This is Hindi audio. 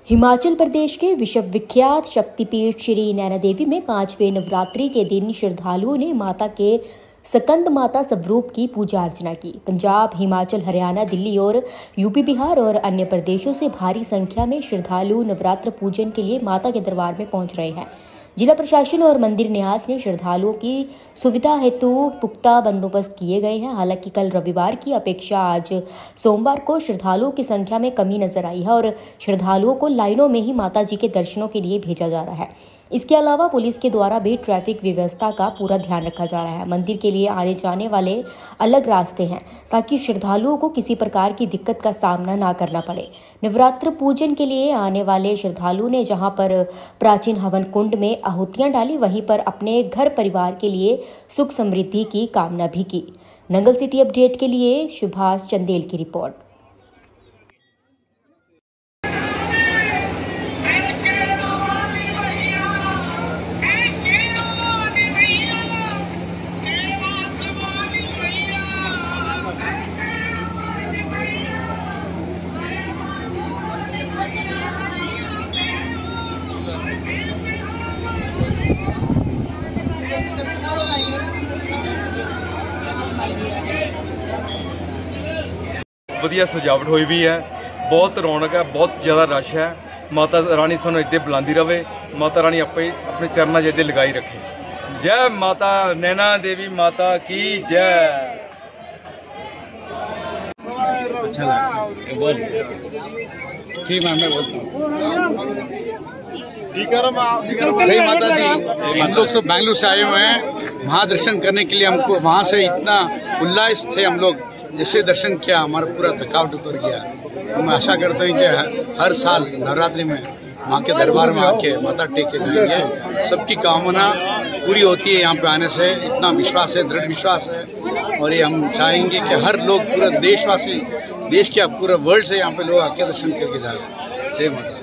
हिमाचल प्रदेश के विश्व विख्यात शक्तिपीठ श्री नैना देवी में 5वें नवरात्रि के दिन श्रद्धालुओं ने माता के स्कंद माता स्वरूप की पूजा अर्चना की। पंजाब, हिमाचल, हरियाणा, दिल्ली और यूपी, बिहार और अन्य प्रदेशों से भारी संख्या में श्रद्धालु नवरात्र पूजन के लिए माता के दरबार में पहुंच रहे हैं। जिला प्रशासन और मंदिर न्यास ने श्रद्धालुओं की सुविधा हेतु पुख्ता बंदोबस्त किए गए हैं। हालांकि कल रविवार की अपेक्षा आज सोमवार को श्रद्धालुओं की संख्या में कमी नजर आई है और श्रद्धालुओं को लाइनों में ही माता जी के दर्शनों के लिए भेजा जा रहा है। इसके अलावा पुलिस के द्वारा भी ट्रैफिक व्यवस्था का पूरा ध्यान रखा जा रहा है। मंदिर के लिए आने जाने वाले अलग रास्ते हैं ताकि श्रद्धालुओं को किसी प्रकार की दिक्कत का सामना ना करना पड़े। नवरात्र पूजन के लिए आने वाले श्रद्धालुओं ने जहां पर प्राचीन हवन कुंड में आहुतियां डाली, वहीं पर अपने घर परिवार के लिए सुख समृद्धि की कामना भी की। नंगल सिटी अपडेट के लिए सुभाष चंदेल की रिपोर्ट। ਵਧੀਆ ਸਜਾਵਟ ਹੋਈ ਵੀ ਹੈ, ਬਹੁਤ ਰੌਣਕ ਹੈ, ਬਹੁਤ ਜ਼ਿਆਦਾ ਰਸ਼ ਹੈ। ਮਾਤਾ ਰਾਣੀ ਸਾਨੂੰ ਇੱਥੇ ਬੁਲਾਉਂਦੀ ਰਵੇ, ਮਾਤਾ ਰਾਣੀ ਆਪੇ ਆਪਣੇ ਚਰਨਾਂ 'ਚ ਇੱਥੇ ਲਗਾਈ ਰੱਖੇ। ਜੈ ਮਾਤਾ नैना देवी माता की जय। अच्छा लगा बोल ठीक है, मैं बोलता हूँ। सही माता दी, हम लोग सब बैंगलोर से आए हुए हैं महादर्शन करने के लिए। हमको वहाँ से इतना उल्लास थे हम लोग, जैसे दर्शन किया हमारा पूरा थकावट उतर गया। तो मैं आशा करता हूँ कि हर साल नवरात्रि में माँ के दरबार में आके माथा टेक के जाएंगे। सबकी कामना पूरी होती है यहाँ पे आने से, इतना विश्वास है, दृढ़ विश्वास है। और ये हम चाहेंगे कि हर लोग, पूरा देशवासी, देश के पूरा वर्ल्ड से यहाँ पे लोग आके दर्शन करके जाए। जय माता।